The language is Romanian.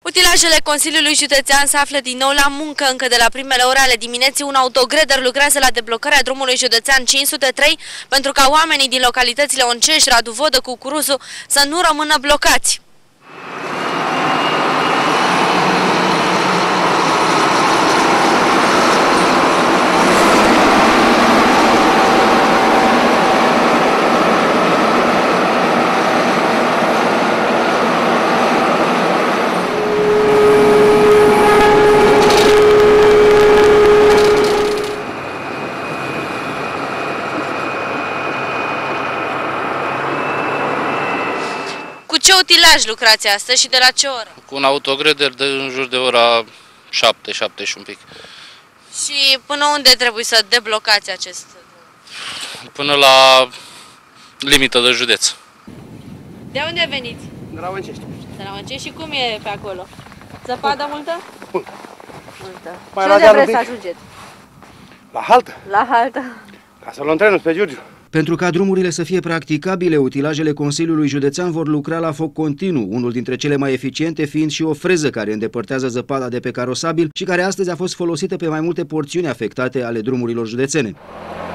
Utilajele Consiliului Județean se află din nou la muncă. Încă de la primele ore ale dimineții, un autogreder lucrează la deblocarea drumului județean 503 pentru ca oamenii din localitățile Onceș, Radu Vodă, Cucuruzu să nu rămână blocați. Cu ce utilaj lucrați astăzi și de la ce oră? Cu un autogreder de în jur de ora 7, 7 și un pic. Și până unde trebuie să deblocați acest drum? Până la limită de județ. De unde veniți? De la Oncești. De la Oncești. Și cum e pe acolo? Zăpadă multă? Multă. Și unde vreți să ajungeți? La haltă. La haltă. Ca să luăm trenul spre Giurgiu. Pentru ca drumurile să fie practicabile, utilajele Consiliului Județean vor lucra la foc continuu, unul dintre cele mai eficiente fiind și o freză care îndepărtează zăpada de pe carosabil și care astăzi a fost folosită pe mai multe porțiuni afectate ale drumurilor județene.